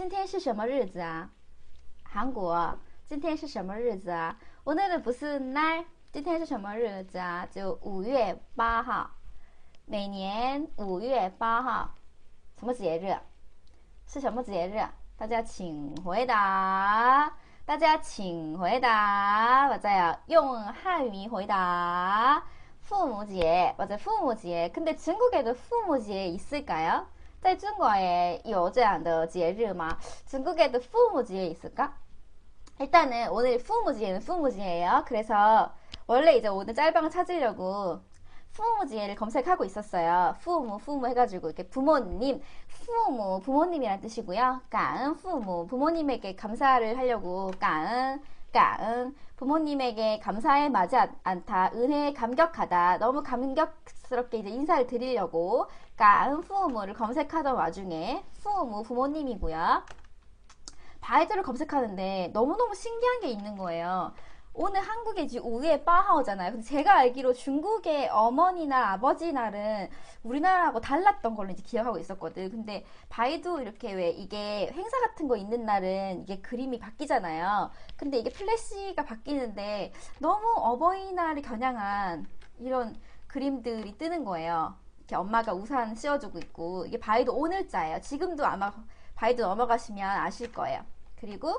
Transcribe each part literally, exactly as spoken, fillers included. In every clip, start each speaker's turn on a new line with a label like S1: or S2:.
S1: 今天是什么日子啊？韩国今天是什么日子啊？ 오늘은 무슨 날? 今天是什么日子啊？就五月八号，每年五月八号，什么节日？是什么节日？大家请回答。大家请回答。맞아요. 用汉语回答。父母节 맞아요. 父母节. 근데 중국에도 父母节 있을까요? 在中国也有这样的节日吗? 중국에도 父母节 있을까? 일단은 오늘 부모지에는 부모지예요. 그래서 원래 이제 오늘 짤방을 찾으려고 부모지를 검색하고 있었어요. 부모, 부모 해가지고 이렇게 부모님, 부모, 부모님이란 뜻이고요. 까은 부모, 부모님에게 감사를 하려고 까은, 까은 부모님에게 감사에 맞지 않다. 은혜에 감격하다. 너무 감격스럽게 이제 인사를 드리려고 까은 부모를 검색하던 와중에 부모, 부모님이고요. 바이드를 검색하는데 너무너무 신기한 게 있는 거예요. 오늘 한국에 지금 오후에 빠하오잖아요. 근데 제가 알기로 중국의 어머니나 아버지 날은 우리나라하고 달랐던 걸로 이제 기억하고 있었거든. 근데 바이두 이렇게 왜 이게 행사 같은 거 있는 날은 이게 그림이 바뀌잖아요. 근데 이게 플래시가 바뀌는데 너무 어버이날을 겨냥한 이런 그림들이 뜨는 거예요. 이렇게 엄마가 우산 씌워주고 있고 이게 바이두 오늘자예요. 지금도 아마 바이두 넘어가시면 아실 거예요. 그리고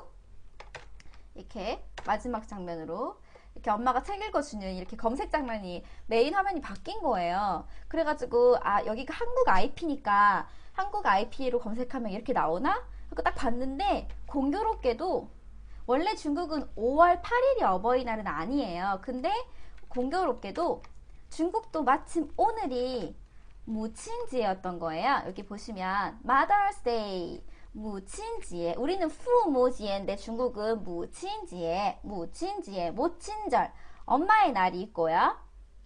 S1: 이렇게 마지막 장면으로 이렇게 엄마가 책 읽어주는 이렇게 검색 장면이 메인 화면이 바뀐 거예요. 그래가지고 아 여기가 한국 아이피니까 한국 아이피로 검색하면 이렇게 나오나? 그래서 딱 봤는데 공교롭게도 원래 중국은 오월 팔일이 어버이날은 아니에요. 근데 공교롭게도 중국도 마침 오늘이 무친지였던 거예요. 여기 보시면 Mother's Day 무친지에 우리는 부모지에인데 중국은 무친지에 무친지에 모친절 엄마의 날이 있고요.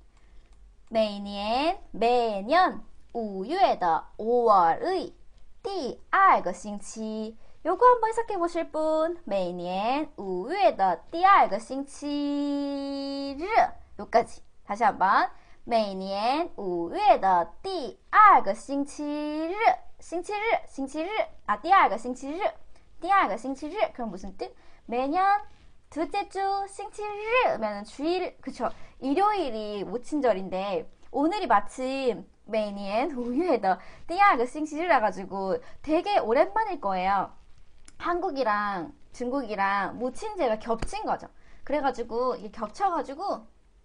S1: 매년 매년 오월 오월의 第二个星期 요거 한번 해석해 보실 분 매년 오월 第二个星期日 요까지 다시 한번每年五月的第二个星期日星期日星期日 아, 第二个星期日第二个星期日 그럼 무슨 뜻? 매년 둘째 주星期日면 주일 그쵸 일요일이 모친절인데 오늘이 마침 매년五月的第二个星期日라 가지고 되게 오랜만일 거예요. 한국이랑 중국이랑 모친제가 겹친 거죠. 그래가지고 이게 겹쳐가지고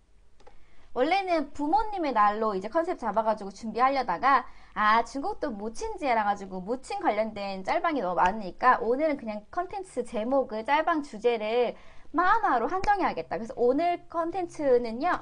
S1: 원래는 부모님의 날로 이제 컨셉 잡아가지고 준비하려다가 아 중국도 모친지라 가지고 모친 관련된 짤방이 너무 많으니까 오늘은 그냥 컨텐츠 제목을 짤방 주제를 마마로 한정해야겠다. 그래서 오늘 컨텐츠는요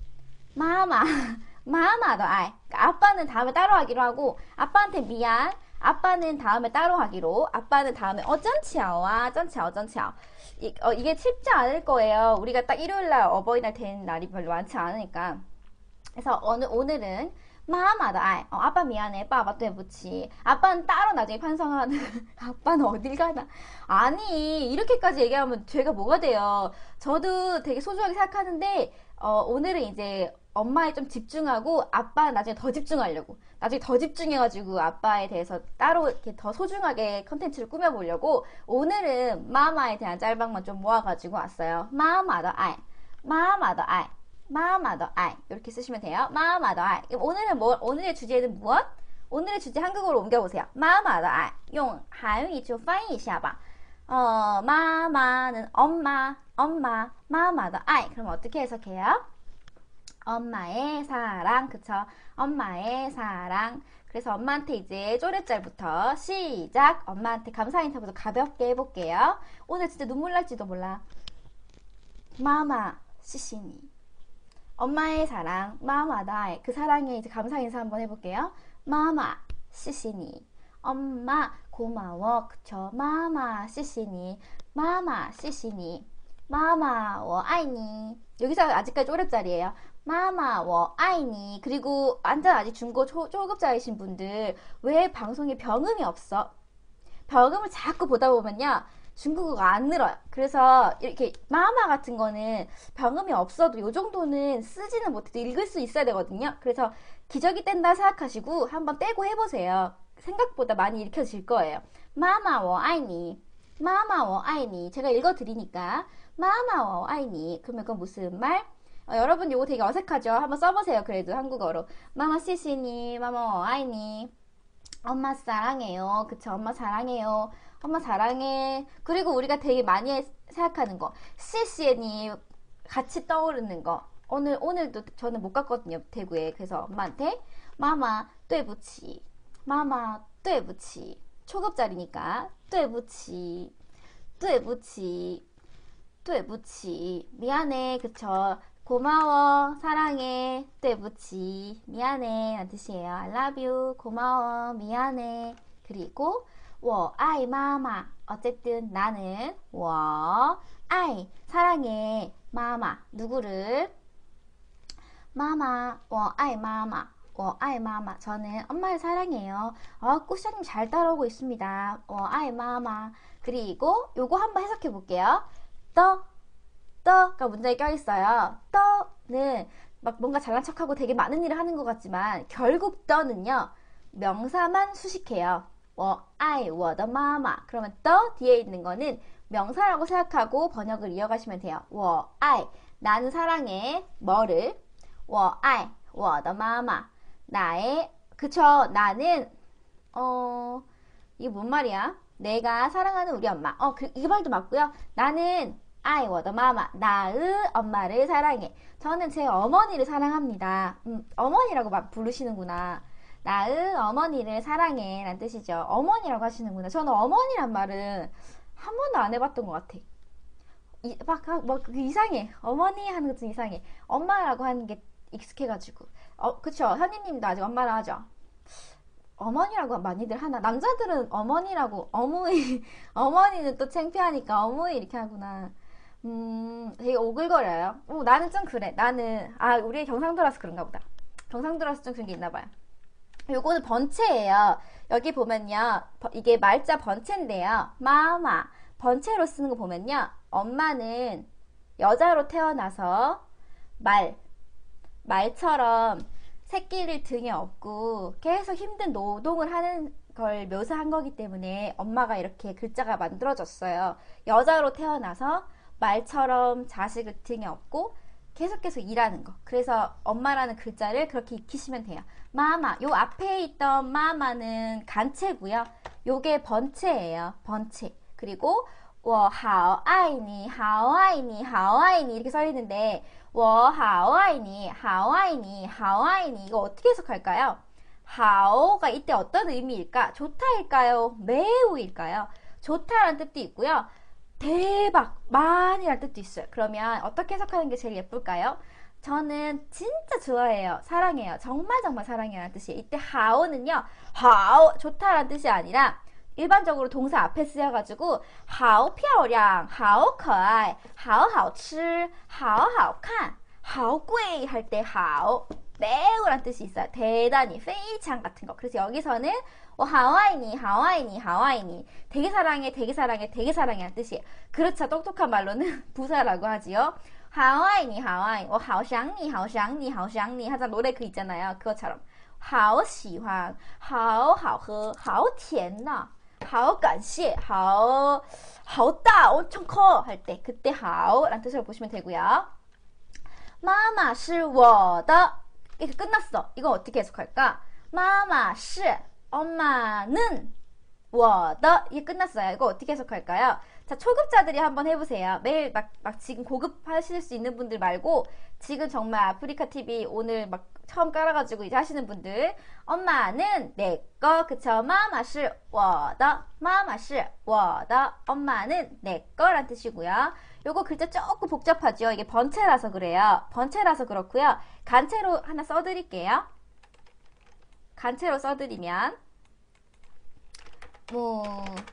S1: 마마 마마 더 아이 그러니까 아빠는 다음에 따로 하기로 하고 아빠한테 미안 아빠는 다음에 따로 하기로 아빠는 다음에 어쩐치야와 쩐치야 어쩐치야 이, 어, 이게 쉽지 않을 거예요. 우리가 딱 일요일날 어버이날 된 날이 별로 많지 않으니까 그래서 오늘, 오늘은 마마다 아이 어, 아빠 미안해 빠빠 때부치 아빠는 따로 나중에 편성하는 아빠는 어딜 가나 아니 이렇게까지 얘기하면 죄가 뭐가 돼요. 저도 되게 소중하게 생각하는데 어, 오늘은 이제 엄마에 좀 집중하고 아빠는 나중에 더 집중하려고 나중에 더 집중해가지고 아빠에 대해서 따로 이렇게 더 소중하게 컨텐츠를 꾸며보려고 오늘은 마마에 대한 짤방만 좀 모아가지고 왔어요. 마마 더 아이 마마 더 아이 마마 더 아이 이렇게 쓰시면 돼요. 마마 더 아이 오늘은 뭐 오늘의 주제는 무엇? 오늘의 주제 한국어로 옮겨보세요. 마마 더 아이 용 한유 좀翻译一下吧. 어 마마는 엄마 엄마 마마 더 아이 그럼 어떻게 해석해요? 엄마의 사랑 그쵸 엄마의 사랑 그래서 엄마한테 이제 쪼렛짤부터 시작 엄마한테 감사 인사부터 가볍게 해볼게요. 오늘 진짜 눈물 날지도 몰라. 마마 시시니 엄마의 사랑 마마다 그 사랑에 이제 감사 인사 한번 해볼게요. 마마 시시니 엄마 고마워 그쵸 마마 시시니 마마 시시니 마마 我爱你 여기서 아직까지 쪼렙짤이에요. 마마 我爱你 그리고 완전 아직 중고 초, 초급자이신 분들 왜 방송에 병음이 없어? 병음을 자꾸 보다 보면요 중국어가 안 늘어요. 그래서 이렇게 마마 같은 거는 병음이 없어도 요 정도는 쓰지는 못해도 읽을 수 있어야 되거든요. 그래서 기저귀 뗀다 생각하시고 한번 떼고 해보세요. 생각보다 많이 읽혀질 거예요. 마마 워 아이니. 마마 워 아이니. 제가 읽어드리니까 마마 워 아이니. 그러면 그건 무슨 말? 어, 여러분 이거 되게 어색하죠? 한번 써보세요. 그래도 한국어로. 마마 시시니, 마마 워 아이니. 엄마 사랑해요. 그쵸? 엄마 사랑해요. 엄마 사랑해. 그리고 우리가 되게 많이 생각하는 거. 시시니 같이 떠오르는 거. 오늘, 오늘도 저는 못 갔거든요. 대구에. 그래서 엄마한테 마마, 对不起. 마마, 对不起. 초급자리니까 对不起. 对不起. 对不起. 미안해. 그쵸? 고마워, 사랑해, 对不起, 미안해 라는 뜻이에요. I love you, 고마워, 미안해. 그리고 我爱妈妈. 어쨌든 나는 我爱 사랑해 마마 누구를? 마마, 我爱妈妈. 我爱妈妈. 저는 엄마를 사랑해요. 아, 꾸샤님 잘 따라오고 있습니다. 我爱妈妈. 그리고 요거 한번 해석해 볼게요. 더 떠가 문장에 껴있어요. 떠는 막 뭔가 잘난 척하고 되게 많은 일을 하는 것 같지만 결국 떠는요 명사만 수식해요. 我爱我的妈妈. 그러면 떠 뒤에 있는 거는 명사라고 생각하고 번역을 이어가시면 돼요. 我爱 나는 사랑해 뭐를? 我爱我的妈妈 나의 그쵸 나는 어 이게 뭔 말이야? 내가 사랑하는 우리 엄마. 어 그, 이 말도 맞고요. 나는 아이 워더 마마 나의 엄마를 사랑해. 저는 제 어머니를 사랑합니다. 음, 어머니라고 막 부르시는구나. 나의 어머니를 사랑해 라는 뜻이죠. 어머니라고 하시는구나. 저는 어머니란 말은 한 번도 안 해봤던 것 같아. 이, 막, 막 이상해. 어머니 하는 것 좀 이상해. 엄마라고 하는 게 익숙해가지고. 어, 그쵸. 현이님도 아직 엄마라 하죠. 어머니라고 많이들 하나. 남자들은 어머니라고 어머니 어머니는 또 창피하니까 어머니 이렇게 하구나. 음, 되게 오글거려요. 오, 나는 좀 그래. 나는, 아, 우리 경상도라서 그런가 보다. 경상도라서 좀 그런 게 있나 봐요. 요거는 번체예요. 여기 보면요. 이게 말자 번체인데요. 마마. 번체로 쓰는 거 보면요. 엄마는 여자로 태어나서 말, 말처럼 새끼를 등에 업고 계속 힘든 노동을 하는 걸 묘사한 거기 때문에 엄마가 이렇게 글자가 만들어졌어요. 여자로 태어나서 말처럼 자식을 등에 업고 계속 계속 일하는 거. 그래서 엄마라는 글자를 그렇게 익히시면 돼요. 마마. 요 앞에 있던 마마는 간체고요. 요게 번체예요. 번체. 그리고 我好爱你好爱你好爱你이렇게 써 있는데 我好爱你好爱你好爱你 이거 어떻게 해석할까요? 好가 이때 어떤 의미일까? 좋다일까요? 매우일까요? 좋다라는 뜻도 있고요. 대박, 많이라는 뜻도 있어요. 그러면 어떻게 해석하는 게 제일 예쁠까요? 저는 진짜 좋아해요. 사랑해요. 정말 정말 사랑해요 라는 뜻이에요. 이때 하오는요. 하오, 좋다라는 뜻이 아니라 일반적으로 동사 앞에 쓰여가지고 好漂亮, 好可爱, 好好吃, 好好看, 好贵할 때 好 매우란 뜻이 있어요. 대단히, 非常 같은 거. 그래서 여기서는 어, 하와이니, 하와이니, 하와이니. 되게 사랑해, 되게 사랑해, 되게 사랑해 라는 뜻이에요. 그렇죠. 똑똑한 말로는 부사라고 하지요. 하와이니, 하와이. 어, 好想你, 好想你, 好想你. 하자 노래 그 있잖아요. 그것처럼. 好喜欢, 好好喝, 好甜呐. 好感谢, 好好大, 엄청 커 할 때 그때 好 라는 뜻으로 보시면 되고요. 妈妈是我的 이렇게 끝났어. 이거 어떻게 해석할까? 妈妈是 엄마는 我的 이게 끝났어요. 이거 어떻게 해석할까요? 자, 초급자들이 한번 해보세요. 매일 막, 막 지금 고급 하실 수 있는 분들 말고 지금 정말 아프리카 티비 오늘 막 처음 깔아가지고 이제 하시는 분들 엄마는 내꺼 그쵸? 妈妈是我的妈妈是我的 엄마는 내꺼 란 뜻이고요. 요거 글자 조금 복잡하죠. 이게 번체라서 그래요. 번체라서 그렇고요. 간체로 하나 써드릴게요. 간체로 써드리면 뭐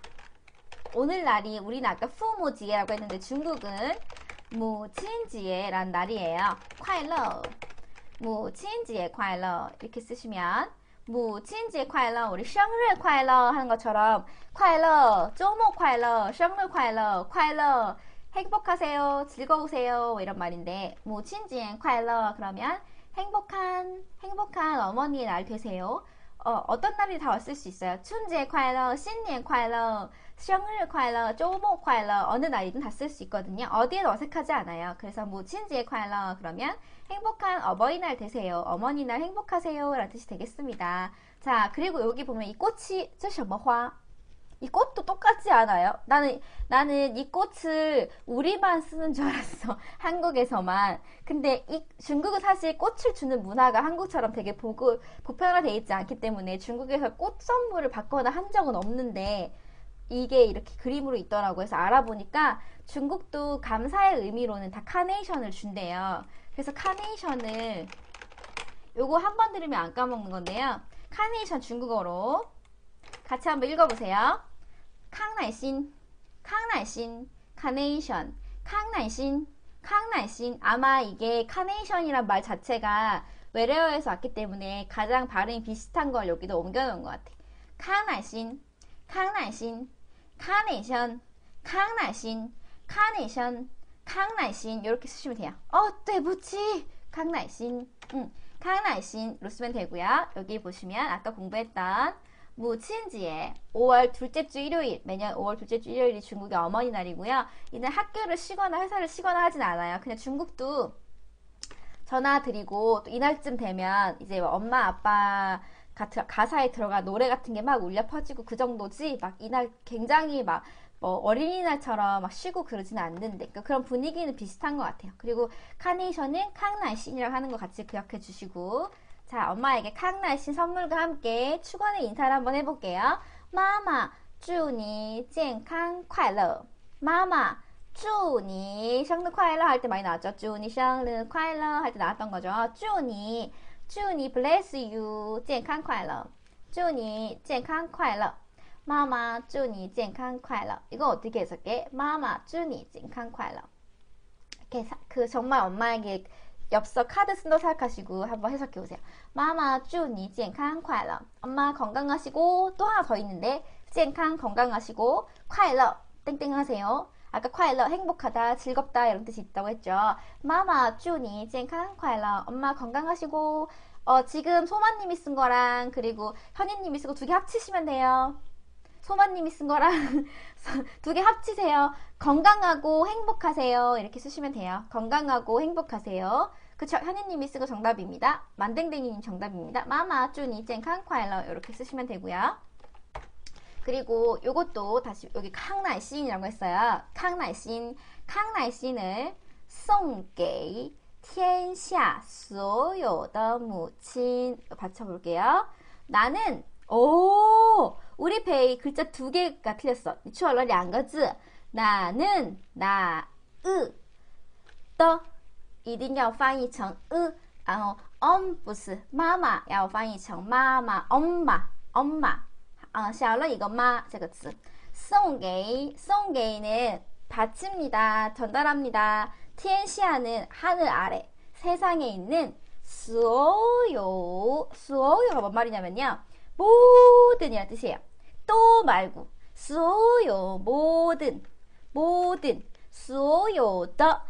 S1: 오늘날이 우리는 아까 푸모지에라고 했는데 중국은 무친지에라는 날이에요. 快乐 무친지에 快乐 이렇게 쓰시면 무친지에 快乐 우리 生日快乐 하는 것처럼 快乐 周末 快乐 生日快乐 快乐 행복하세요 즐거우세요 이런 말인데 무친지에 快乐 그러면 행복한 행복한 어머니의 날 되세요. 어, 어떤 날이 다 쓸 수 있어요. 춘제 快乐, 신년 快乐, 생일 快乐, 조모 快乐 어느 날이든 다 쓸 수 있거든요. 어디에도 어색하지 않아요. 그래서 무친지의 快乐 그러면 행복한 어버이날 되세요. 어머니날 행복하세요 라는 뜻이 되겠습니다. 자, 그리고 여기 보면 이 꽃이 这什么花? 이 꽃도 똑같지 않아요? 나는, 나는 이 꽃을 우리만 쓰는 줄 알았어. 한국에서만. 근데 이, 중국은 사실 꽃을 주는 문화가 한국처럼 되게 보고, 보편화되어 있지 않기 때문에 중국에서 꽃 선물을 받거나 한 적은 없는데, 이게 이렇게 그림으로 있더라고요. 그래서 알아보니까 중국도 감사의 의미로는 다 카네이션을 준대요. 그래서 카네이션을, 요거 한 번 들으면 안 까먹는 건데요. 카네이션 중국어로 같이 한번 읽어보세요.康乃馨,康乃馨, 카네이션,康乃馨,康乃馨. 아마 이게 카네이션이란 말 자체가 외래어에서 왔기 때문에 가장 발음이 비슷한 걸 여기도 옮겨놓은 것 같아.康乃馨,康乃馨, 카네이션,康乃馨, 카네이션,康乃馨 이렇게 쓰시면 돼요. 어, 对不起,康乃馨, 응,康乃馨로 쓰면 되고요. 여기 보시면 아까 공부했던 무친지에 오월 둘째 주 일요일, 매년 오월 둘째 주 일요일이 중국의 어머니 날이고요. 이날 학교를 쉬거나 회사를 쉬거나 하진 않아요. 그냥 중국도 전화 드리고 또 이날쯤 되면 이제 엄마 아빠 가사에 들어간 노래 같은 게 막 울려 퍼지고 그 정도지 막 이날 굉장히 막 뭐 어린이날처럼 막 쉬고 그러지는 않는데 그러니까 그런 분위기는 비슷한 것 같아요. 그리고 카네이션은康乃馨이라고 하는 거 같이 기억해 주시고 자, 엄마에게康乃馨 선물과 함께 축원의 인사를 한번 해볼게요. 마마, 祝你健康快乐. 마마, 祝你 生日快乐할 때 많이 나왔죠. 祝你生日快乐할 때 나왔던 거죠. 祝你, 祝你 bless you, 健康快乐. 祝你健康快乐. 마마, 祝你健康快乐. 이거 어떻게 해석해? 마마, 祝你健康快乐. 이렇게 그 정말 엄마에게 엽서 카드 쓴다고 생각하시고 한번 해석해보세요. 마마, 祝你健康快乐. 엄마 건강하시고 또 하나 더 있는데 健康 건강하시고 快乐 땡땡 하세요. 아까 快乐 행복하다, 즐겁다 이런 뜻이 있다고 했죠. 마마, 祝你健康快乐. 엄마 건강하시고 어, 지금 소마님이 쓴 거랑 그리고 현희님이 쓰고 두 개 합치시면 돼요. 소마님이 쓴 거랑 두 개 합치세요. 건강하고 행복하세요. 이렇게 쓰시면 돼요. 건강하고 행복하세요. 그쵸? 현희님이 쓰고 정답입니다. 만댕댕이님 정답입니다. 마마, 祝你健康快乐 이렇게 쓰시면 되고요. 그리고 요것도 다시 여기康乃馨이라고 했어요.康乃馨,康乃馨을 送给天下所有的母亲 받쳐볼게요. 나는 오, 우리 배이 글자 두 개가 틀렸어. 错了两个字. 나는 나, 으, 的一定要翻译成 으, 然后 엄 不是妈妈要翻译成妈妈 엄마, 엄마. 啊，少了一个妈这个字。送给, 送给는 바칩니다, 전달합니다. 天下는 하늘 아래, 세상에 있는 所有, 所有가 뭔 말이냐면요. 모든이란 뜻이에요. 또 말고 所有 모든 모든 所有的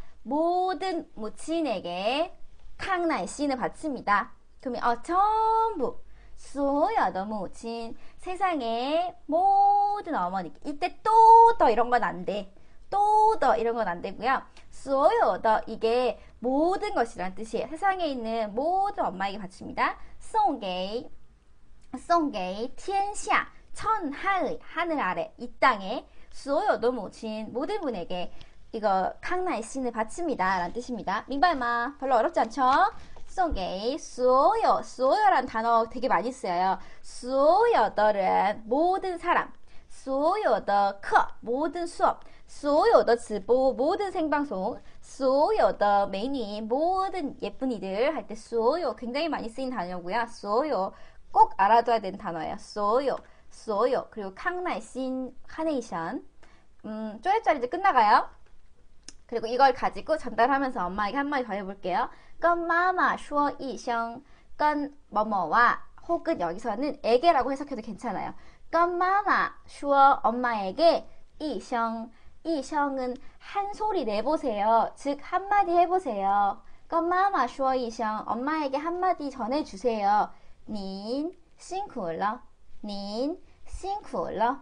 S1: 모든 무친에게康乃馨을 바칩니다. 그러면 어, 전부 所有的母亲 세상의 모든 어머니. 이때 또 더 이런 건 안 돼. 또 더 이런 건 안 되고요. 所有的 이게 모든 것이란 뜻이에요. 세상에 있는 모든 엄마에게 바칩니다. 送给送给天下 천하의 하늘 아래 이 땅에 所有的母亲 모든 분에게 이거康乃馨을 바칩니다 라는 뜻입니다. 민발마 별로 어렵지 않죠? 送给所有 所有라는 단어 되게 많이 쓰여요. 所有的人 모든 사람 所有的课 모든 수업 所有的直播 모든 생방송 所有的美女 모든 예쁜이들 할 때 所有 굉장히 많이 쓰인 단어고요. 所有꼭 알아둬야 되는 단어예요. 所有, 所有. 그리고康乃馨, 카네이션. 음, 쪼잘쪼잘 이제 끝나가요. 그리고 이걸 가지고 전달하면서 엄마에게 한마디 더 해볼게요. 跟妈妈说一声, 跟뭐뭐와 혹은 여기서는 에게라고 해석해도 괜찮아요. 跟妈妈说 엄마에게 一声, 一声은 한 소리 내보세요. 즉 한마디 해보세요. 跟妈妈说一声, 엄마에게 한마디 전해주세요. 您辛苦了 닌辛苦了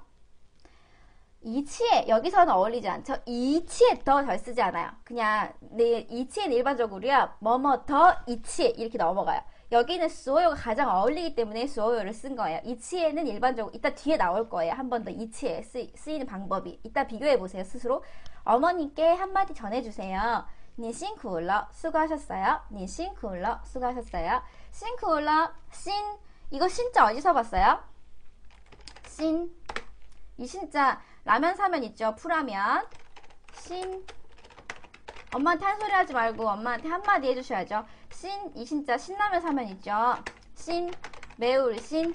S1: 이치에 여기서는 어울리지 않죠. 이치에 더 잘 쓰지 않아요. 그냥 내 이치에는 일반적으로요. 뭐뭐 더 이치에 이렇게 넘어가요. 여기는 수어요가 가장 어울리기 때문에 수어요를 쓴 거예요. 이치에는 일반적으로 이따 뒤에 나올 거예요. 한 번 더 이치에 쓰, 쓰이는 방법이. 이따 비교해 보세요. 스스로. 어머니께 한마디 전해주세요. 니 싱쿠러 수고하셨어요. 니 싱쿠러 수고하셨어요. 싱쿠러 신 이거 신자 어디서 봤어요? 신 이 신자 라면 사면 있죠. 풀라면 신 엄마한테 한 소리 하지 말고 엄마한테 한마디 해주셔야죠. 신 이 신자 신라면 사면 있죠. 신 매울 신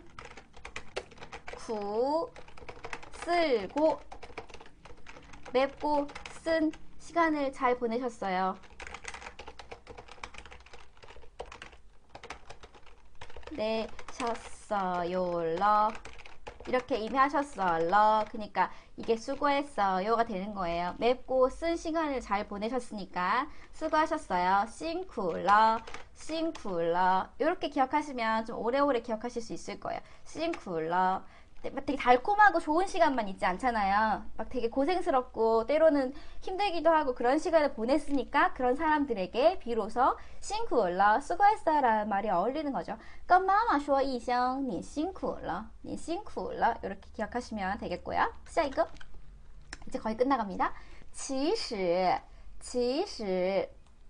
S1: 구 쓸고 맵고 쓴 시간을 잘 보내셨어요. 네, 셨어요. 러 이렇게 이미 하셨어요. 그러니까 이게 수고했어요가 되는 거예요. 맵고 쓴 시간을 잘 보내셨으니까 수고하셨어요. 싱쿨러, 싱쿨러 이렇게 기억하시면 좀 오래오래 기억하실 수 있을 거예요. 싱쿨러 되게 달콤하고 좋은 시간만 있지 않잖아요. 막 되게 고생스럽고 때로는 힘들기도 하고 그런 시간을 보냈으니까 그런 사람들에게 비로소 싱쿠러 수고했어요 라는 말이 어울리는 거죠. 跟妈妈说一声你辛苦了你辛苦了 이렇게 기억하시면 되겠고요. 下一个 이제 거의 끝나갑니다. 其实其实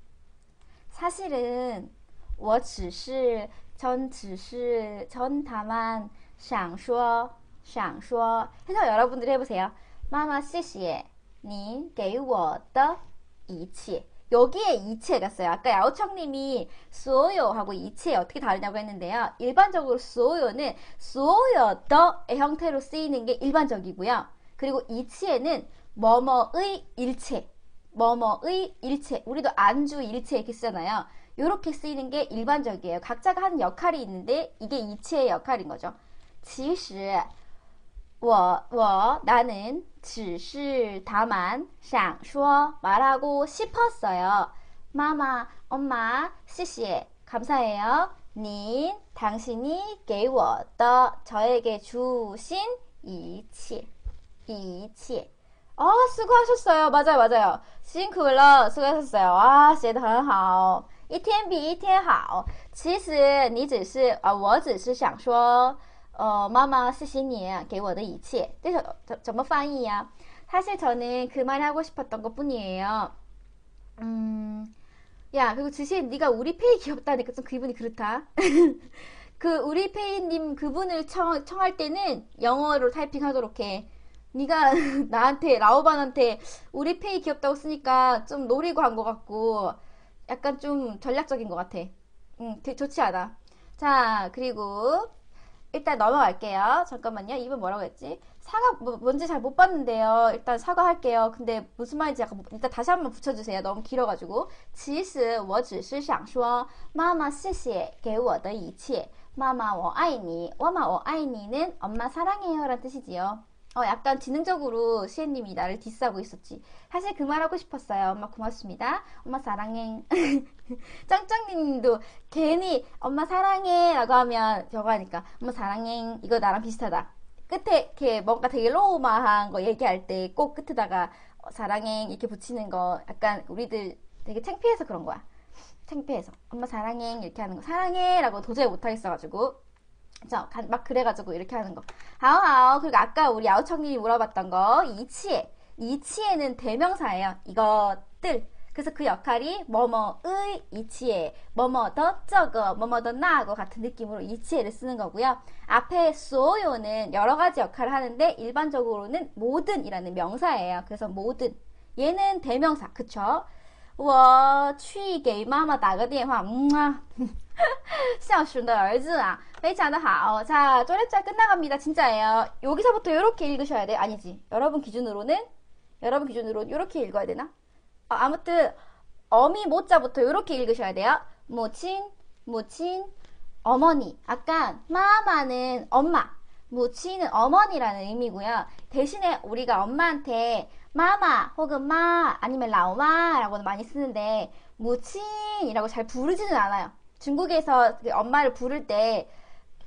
S1: 사실은 我只是 전 只是 전 다만 想说想说 해서 여러분들이 해보세요. 마마谢谢你给我的一切 여기에 이체가 써요. 아까 야오청님이 수어요하고 이체 어떻게 다르냐고 했는데요. 일반적으로 수어요는 수어요더의 형태로 쓰이는 게 일반적이고요. 그리고 이치에는 뭐뭐의 일체 뭐뭐의 일체 우리도 안주 일체 이렇게 쓰잖아요. 이렇게 쓰이는 게 일반적이에요. 각자가 하는 역할이 있는데 이게 이체의 역할인 거죠. 其实我我 나는 只是 다만 想说 말하고 싶었어요. 마마 엄마 谢谢 감사해요. 닌 당신이 给我的 저에게 주신 一切一切 어 수고하셨어요. 맞아요 맞아요. 辛苦了 수고하셨어요. 와 写得很好一天比一天好其实你只是啊我只是想说 어, 마마, 谢谢你给我的一切 그래서怎么翻译呀? 사실 저는 그 말 하고 싶었던 것 뿐이에요. 음, 야, 그리고 지시 네가 우리페이 귀엽다니까 좀 기분이 그렇다. 그 우리페이님 그분을 청, 청할 때는 영어로 타이핑하도록 해. 네가 나한테 라오반한테 우리페이 귀엽다고 쓰니까 좀 노리고 한 것 같고 약간 좀 전략적인 것 같아. 음, 되게 좋지 않아. 자, 그리고 일단 넘어갈게요. 잠깐만요. 이번 뭐라고 했지? 사과 뭐, 뭔지 잘 못 봤는데요. 일단 사과할게요. 근데 무슨 말인지 약간 일단 다시 한번 붙여주세요. 너무 길어가지고. 其实我只是想说妈妈谢谢给我的一切 마마 我爱你 엄마 我爱你는 엄마 사랑해요 라는 뜻이지요. 어, 약간 지능적으로 시애님이 나를 디스하고 있었지. 사실 그 말 하고 싶었어요. 엄마 고맙습니다. 엄마 사랑해. 짱짱님도 괜히 엄마 사랑해 라고 하면 저거 하니까 엄마 사랑해 이거 나랑 비슷하다. 끝에 이렇게 뭔가 되게 로우마한 거 얘기할 때 꼭 끝에다가 어, 사랑해 이렇게 붙이는 거 약간 우리들 되게 창피해서 그런 거야. 창피해서 엄마 사랑해 이렇게 하는 거 사랑해 라고 도저히 못하겠어가지고 자, 막 그래가지고 이렇게 하는 거. 하오하오. 그리고 아까 우리 야오청님이 물어봤던 거 이치에. 이치에는 대명사예요. 이것들. 그래서 그 역할이 뭐뭐의 이치에, 뭐뭐 더 저거, 뭐뭐 더 나하고 같은 느낌으로 이치에를 쓰는 거고요. 앞에 수어요는 여러 가지 역할을 하는데 일반적으로는 모든이라는 명사예요. 그래서 모든. 얘는 대명사. 그쵸? 我去给妈妈打个电话孝顺的儿子啊 非常的好 자 쪼렙짤 끝나갑니다. 진짜예요. 여기서부터 이렇게 읽으셔야 돼요. 아니지 여러분 기준으로는 여러분 기준으로 이렇게 읽어야 되나? 어, 아무튼 어미 모자부터 이렇게 읽으셔야 돼요. 모친 모친 어머니 아까 마마는 엄마 무치는 어머니라는 의미고요. 대신에 우리가 엄마한테 마마 혹은 마 아니면 라오마 라고는 많이 쓰는데 무친이라고 잘 부르지는 않아요. 중국에서 엄마를 부를 때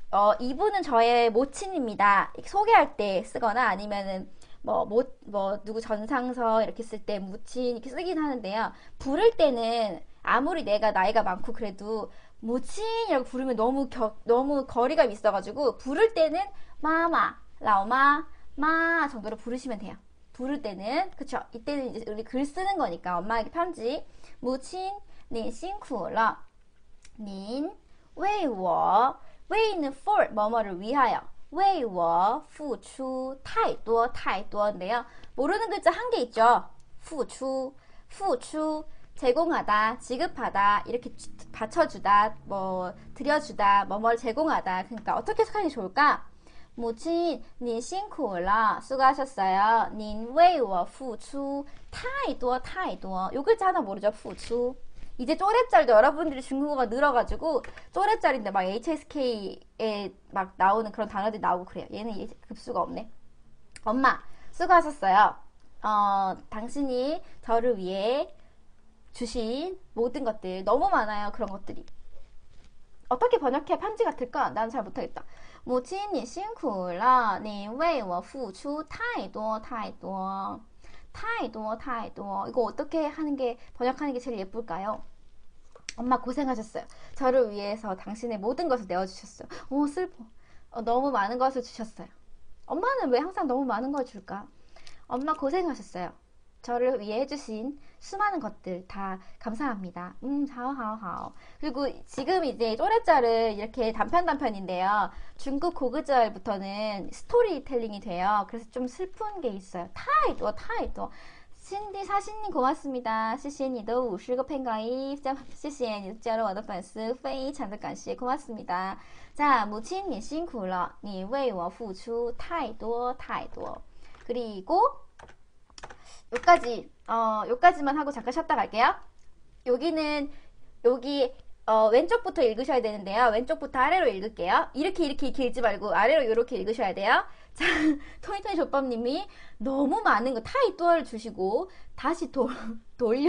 S1: 어, 이분은 저의 모친입니다. 소개할 때 쓰거나 아니면은 뭐, 모, 뭐, 누구 전상서 이렇게 쓸 때 모친 이렇게 쓰긴 하는데요. 부를 때는 아무리 내가 나이가 많고 그래도 모친이라고 부르면 너무 겨, 너무 거리가 있어가지고 부를 때는 마마, 라오마, 마 정도로 부르시면 돼요. 부를 때는 그쵸? 이때는 이제 우리 글 쓰는 거니까 엄마에게 편지. 모친, 您辛苦了. 您为我 왜는 for 뭐뭐를 위하여 为我付出太多太多인데요. 모르는 글자 한 개 있죠. 付出付出제공하다, 지급하다, 이렇게 받쳐주다, 뭐 드려주다, 뭐뭐를 제공하다. 그러니까 어떻게 해석하는 게 좋을까? 母亲,您辛苦了. 수고하셨어요. 您为我付出太多太多. 요 글자 하나 모르죠? 付出. 이제 쪼레짤도 여러분들이 중국어가 늘어가지고 쪼레짤인데 막 에이치에스케이에 막 나오는 그런 단어들이 나오고 그래요. 얘는 급수가 없네. 엄마 수고하셨어요. 어, 당신이 저를 위해 주신 모든 것들 너무 많아요. 그런 것들이. 어떻게 번역해야 편지 같을까? 난 잘 못하겠다. 母亲你辛苦了你为我付出太多太多太多太多 이거 어떻게 하는 게 번역하는 게 제일 예쁠까요? 엄마 고생하셨어요. 저를 위해서 당신의 모든 것을 내어주셨어요. 오 슬퍼. 어, 너무 많은 것을 주셨어요. 엄마는 왜 항상 너무 많은 걸 줄까? 엄마 고생하셨어요. 저를 위해 해주신 수많은 것들 다 감사합니다. 음, 하오하오하오. 그리고 지금 이제 쪼레짤을 이렇게 단편단편인데요. 중국 고그절부터는 스토리텔링이 돼요. 그래서 좀 슬픈 게 있어요. 타이도 타이도. 신디 사신님 고맙습니다. 谢谢你的五十个팬 가입. 谢谢你加入我的粉丝非常的感谢 고맙습니다. 자, 母亲你辛苦了你为我付出太多太多. 그리고 여기까지 어 여기까지만 하고 잠깐 쉬었다 갈게요. 여기는 여기 어, 왼쪽부터 읽으셔야 되는데요. 왼쪽부터 아래로 읽을게요. 이렇게 이렇게 길지 말고 아래로 이렇게 읽으셔야 돼요. 자, 토니토니 조밥님이 너무 많은 거 타이또를 주시고 다시 도, 돌려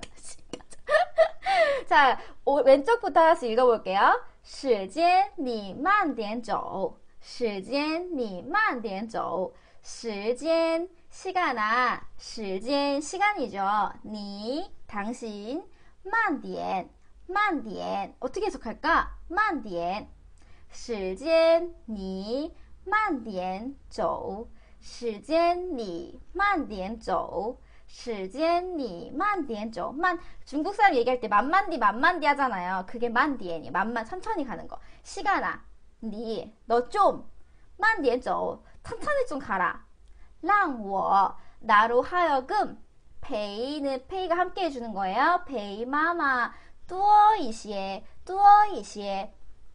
S1: 자, 오, 왼쪽부터 다시 읽어볼게요. 时间你慢点走时间你慢点走时间시간아, 时间 시간이죠. 니, 당신, 慢点慢点 어떻게 해석할까? 慢点时间你慢点走时间你慢点走时间你慢点走 만, 중국 사람 얘기할 때 만만디 만만디 하잖아요. 그게 만디엔이 만만 천천히 가는 거. 시간아, 니, 너 좀, 慢点走 천천히 좀 가라. 让我 나로 하여금 페이는 페이가 함께 해주는 거예요. 페이 마마 多一些多一些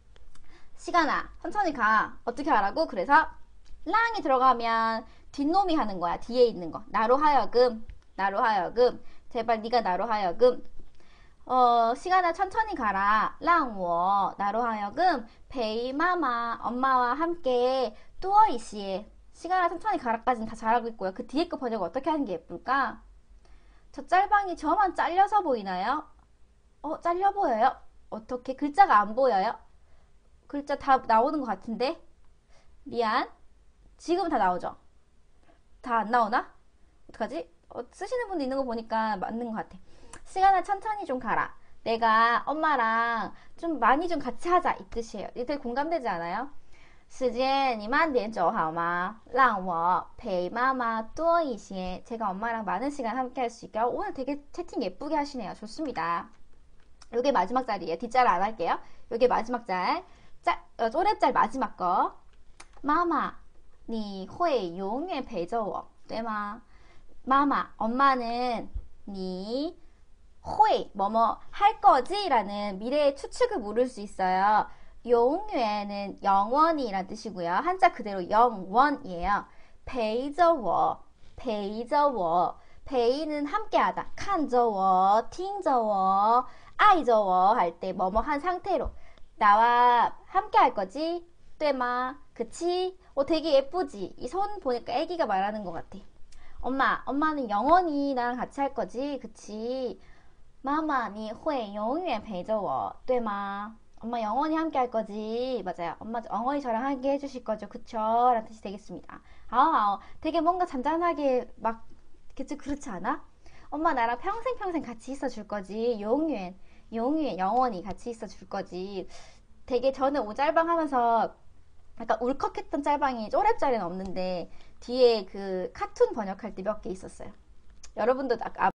S1: 시간아 천천히 가. 어떻게 하라고? 그래서 랑이 들어가면 뒷놈이 하는 거야. 뒤에 있는 거. 나로 하여금 나로 하여금 제발 네가 나로 하여금 어 시간아 천천히 가라. 랑워 나로 하여금 페이 마마 엄마와 함께 多一些 시간아 천천히 가라까지는 다 잘하고 있고요. 그 뒤에 거 번역 어떻게 하는 게 예쁠까? 저 짤방이 저만 잘려서 보이나요? 어, 잘려 보여요? 어떻게? 글자가 안 보여요? 글자 다 나오는 것 같은데? 미안. 지금은 다 나오죠? 다 안 나오나? 어떡하지? 어, 쓰시는 분도 있는 거 보니까 맞는 것 같아. 시간아 천천히 좀 가라. 내가 엄마랑 좀 많이 좀 같이 하자. 이 뜻이에요. 이들 공감되지 않아요? 时间你慢点走好吗让我陪妈妈多一些 제가 엄마랑 많은 시간 함께 할 수 있게 오늘 되게 채팅 예쁘게 하시네요. 좋습니다. 요게 마지막 짤이에요. 뒷짤 안 할게요. 요게 마지막 짤. 짤, 어, 쪼레짤 마지막 거. 마마, 你会永远陪着我对吗 마마, 엄마는 你会 뭐뭐 할 거지? 라는 미래의 추측을 물을 수 있어요. 영원은 영원이란 뜻이고요. 한자 그대로 영원이에요. 陪着我陪着我 陪는 함께하다. 看着我听着我爱着我할 때 뭐뭐 한 상태로 나와 함께 할 거지? 对吗? 그치? 어, 되게 예쁘지? 이 손 보니까 애기가 말하는 것 같아. 엄마, 엄마는 영원히 나랑 같이 할 거지? 그치? 妈妈你会永远陪着我对吗 엄마 영원히 함께 할 거지. 맞아요. 엄마 영원히 저랑 함께 해주실 거죠. 그쵸? 라는 뜻이 되겠습니다. 아, 아, 되게 뭔가 잔잔하게 막, 그치, 그렇지 않아? 엄마 나랑 평생 평생 같이 있어 줄 거지. 용유엔, 용유엔, 영원히 같이 있어 줄 거지. 되게 저는 오짤방 하면서 약간 울컥했던 짤방이 쪼렙짤은 없는데, 뒤에 그 카툰 번역할 때 몇 개 있었어요. 여러분도 아,